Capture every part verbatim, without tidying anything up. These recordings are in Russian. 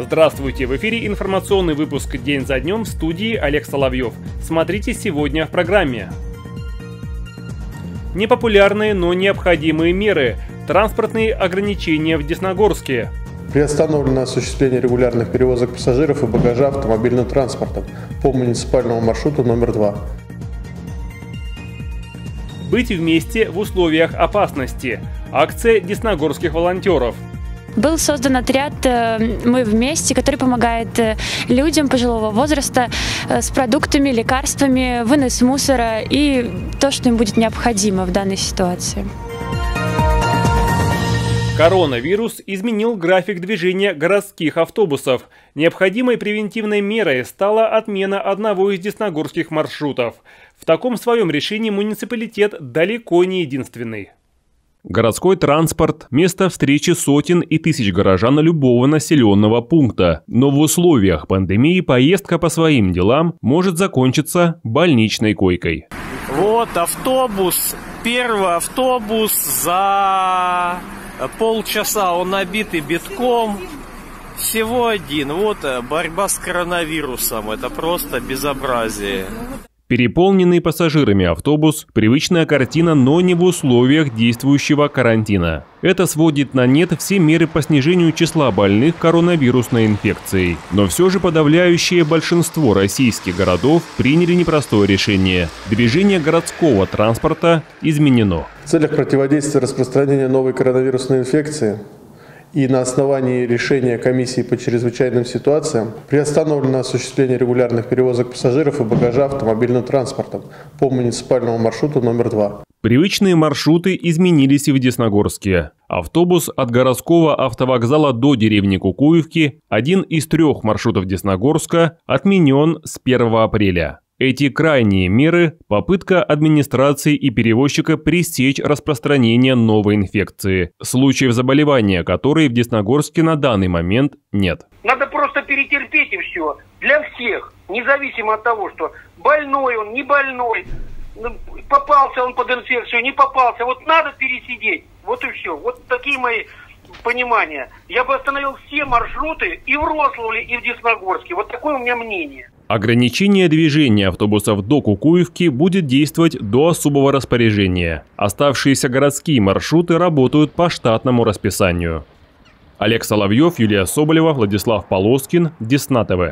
Здравствуйте! В эфире информационный выпуск «День за днем», в студии Олег Соловьев. Смотрите сегодня в программе. Непопулярные, но необходимые меры. Транспортные ограничения в Десногорске. Приостановлено осуществление регулярных перевозок пассажиров и багажа автомобильным транспортом по муниципальному маршруту номер два. Быть вместе в условиях опасности. Акция десногорских волонтеров. Был создан отряд «Мы вместе», который помогает людям пожилого возраста с продуктами, лекарствами, вынос мусора и то, что им будет необходимо в данной ситуации. Коронавирус изменил график движения городских автобусов. Необходимой превентивной мерой стала отмена одного из десногорских маршрутов. В таком своем решении муниципалитет далеко не единственный. Городской транспорт – место встречи сотен и тысяч горожан любого населенного пункта. Но в условиях пандемии поездка по своим делам может закончиться больничной койкой. Вот автобус, первый автобус за полчаса, он набитый битком. Всего один. Вот борьба с коронавирусом. Это просто безобразие. Переполненный пассажирами автобус – привычная картина, но не в условиях действующего карантина. Это сводит на нет все меры по снижению числа больных коронавирусной инфекцией. Но все же подавляющее большинство российских городов приняли непростое решение. Движение городского транспорта изменено. В целях противодействия распространению новой коронавирусной инфекции и на основании решения комиссии по чрезвычайным ситуациям приостановлено осуществление регулярных перевозок пассажиров и багажа автомобильным транспортом по муниципальному маршруту номер два. Привычные маршруты изменились и в Десногорске. Автобус от городского автовокзала до деревни Кукуевки, один из трех маршрутов Десногорска, отменен с первого апреля. Эти крайние меры – попытка администрации и перевозчика пресечь распространение новой инфекции, случаев заболевания которой в Десногорске на данный момент нет. Надо просто перетерпеть и все. Для всех. Независимо от того, что больной он, не больной, попался он под инфекцию, не попался. Вот надо пересидеть. Вот и все. Вот такие мои понимания. Я бы остановил все маршруты и в Рославле, и в Десногорске. Вот такое у меня мнение. Ограничение движения автобусов до Кукуевки будет действовать до особого распоряжения. Оставшиеся городские маршруты работают по штатному расписанию. Олег Соловьев, Юлия Соболева, Владислав Полоскин, Десна ТВ.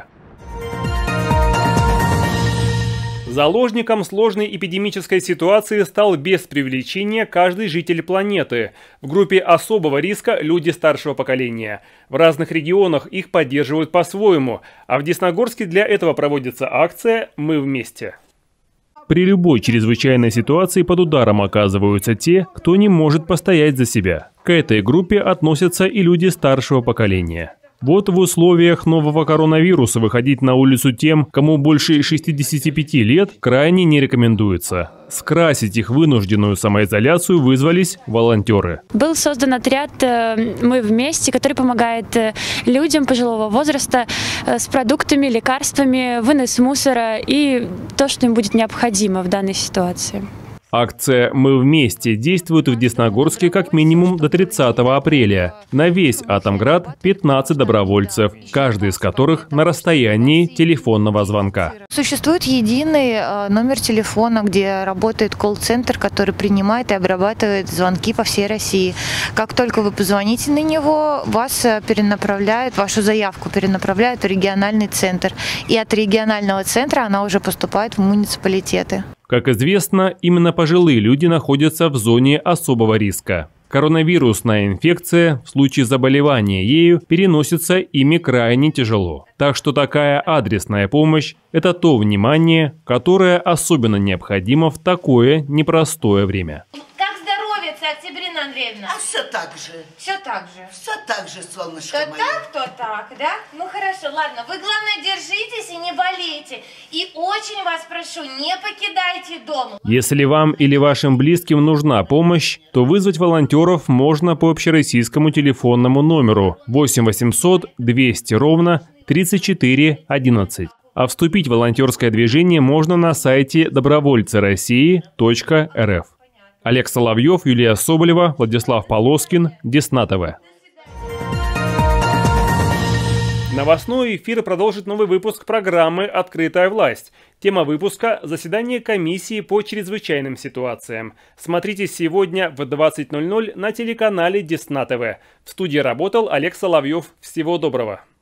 Заложником сложной эпидемической ситуации стал без преувеличения каждый житель планеты. В группе особого риска люди старшего поколения. В разных регионах их поддерживают по-своему, а в Десногорске для этого проводится акция «Мы вместе». При любой чрезвычайной ситуации под ударом оказываются те, кто не может постоять за себя. К этой группе относятся и люди старшего поколения. Вот в условиях нового коронавируса выходить на улицу тем, кому больше шестидесяти пяти лет, крайне не рекомендуется. Скрасить их вынужденную самоизоляцию вызвались волонтеры. Был создан отряд «Мы вместе», который помогает людям пожилого возраста с продуктами, лекарствами, вынос мусора и то, что им будет необходимо в данной ситуации. Акция «Мы вместе» действует в Десногорске как минимум до тридцатого апреля. На весь Атомград пятнадцать добровольцев, каждый из которых на расстоянии телефонного звонка. Существует единый номер телефона, где работает колл-центр, который принимает и обрабатывает звонки по всей России. Как только вы позвоните на него, вас перенаправляют, вашу заявку перенаправляют в региональный центр. И от регионального центра она уже поступает в муниципалитеты. Как известно, именно пожилые люди находятся в зоне особого риска. Коронавирусная инфекция в случае заболевания ею переносится ими крайне тяжело. Так что такая адресная помощь – это то внимание, которое особенно необходимо в такое непростое время. Октябрина Андреевна. А все так же. Все так же. Все так же, солнышко То мое. так, то так, да? Ну хорошо, ладно. Вы, главное, держитесь и не болейте. И очень вас прошу, не покидайте дом. Если вам или вашим близким нужна помощь, то вызвать волонтеров можно по общероссийскому телефонному номеру восемь восемьсот двести ровно тридцать четыре одиннадцать. А вступить в волонтерское движение можно на сайте добровольцы россии точка эр эф. Олег Соловьев, Юлия Соболева, Владислав Полоскин, Десна ТВ. Новостной эфир продолжит новый выпуск программы «Открытая власть». Тема выпуска – заседание комиссии по чрезвычайным ситуациям. Смотрите сегодня в двадцать ноль ноль на телеканале Десна ТВ. В студии работал Олег Соловьев. Всего доброго.